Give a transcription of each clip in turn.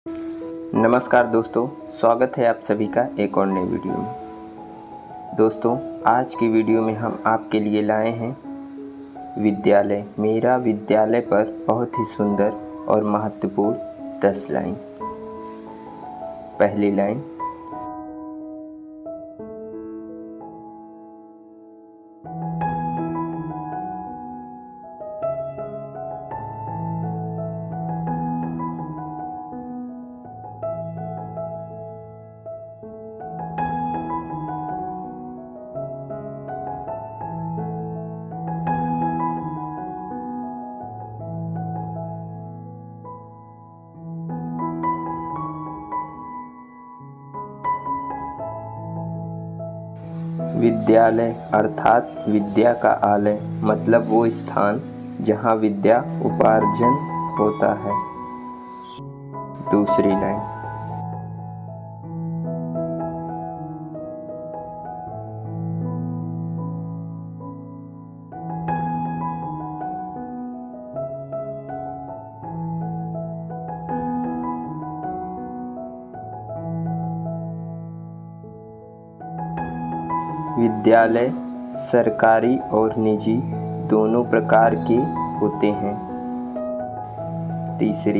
नमस्कार दोस्तों, स्वागत है आप सभी का एक और नई वीडियो में। दोस्तों, आज की वीडियो में हम आपके लिए लाए हैं विद्यालय मेरा विद्यालय पर बहुत ही सुंदर और महत्वपूर्ण 10 लाइन। पहली लाइन, विद्यालय अर्थात विद्या का आलय, मतलब वो स्थान जहाँ विद्या उपार्जन होता है। दूसरी लाइन, विद्यालय सरकारी और निजी दोनों प्रकार के होते हैं। तीसरी,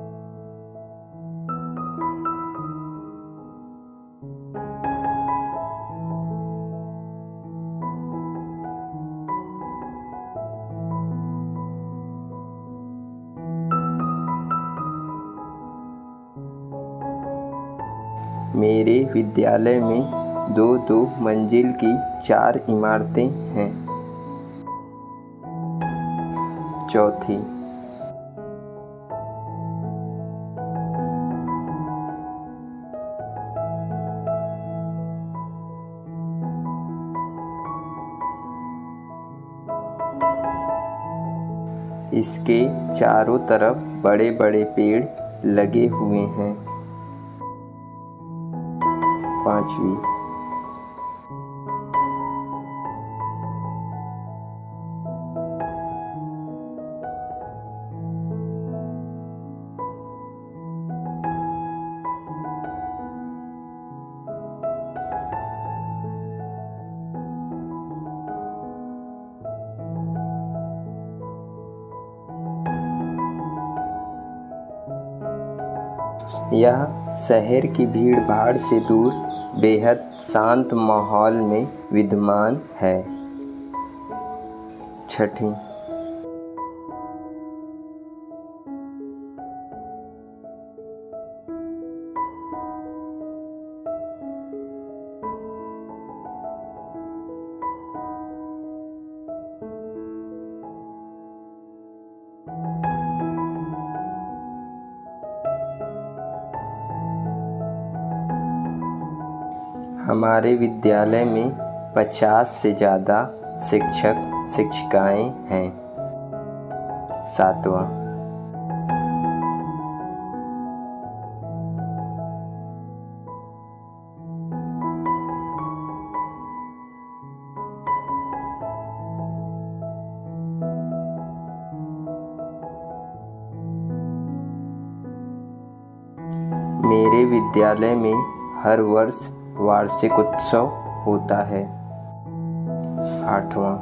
मेरे विद्यालय में दो मंजिल की 4 इमारतें हैं। चौथी, इसके चारों तरफ बड़े बड़े पेड़ लगे हुए हैं। पांचवी, यह शहर की भीड़ भाड़ से दूर बेहद शांत माहौल में विद्यमान है। छठी, हमारे विद्यालय में 50 से ज़्यादा शिक्षक शिक्षिकाएं हैं। सातवां, मेरे विद्यालय में हर वर्ष वार्षिक उत्सव होता है। आठवां,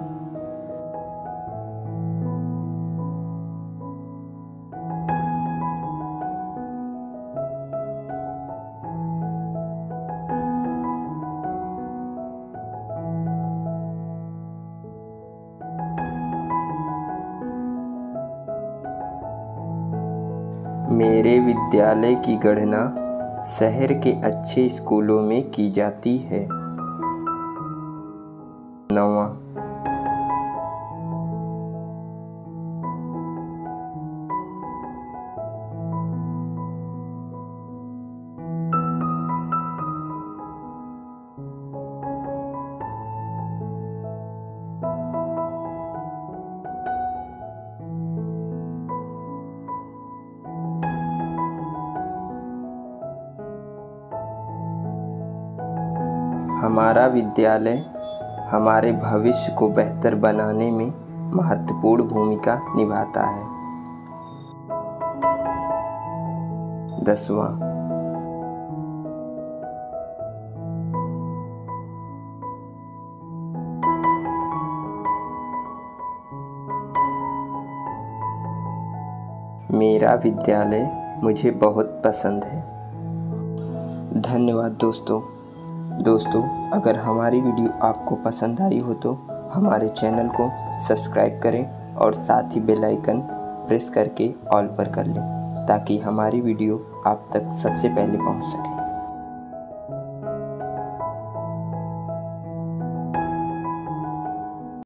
मेरे विद्यालय की गणना शहर के अच्छे स्कूलों में की जाती है। नौवां, हमारा विद्यालय हमारे भविष्य को बेहतर बनाने में महत्वपूर्ण भूमिका निभाता है। 10वां। मेरा विद्यालय मुझे बहुत पसंद है। धन्यवाद दोस्तों, अगर हमारी वीडियो आपको पसंद आई हो तो हमारे चैनल को सब्सक्राइब करें और साथ ही बेल आइकन प्रेस करके ऑल पर कर लें ताकि हमारी वीडियो आप तक सबसे पहले पहुंच सके।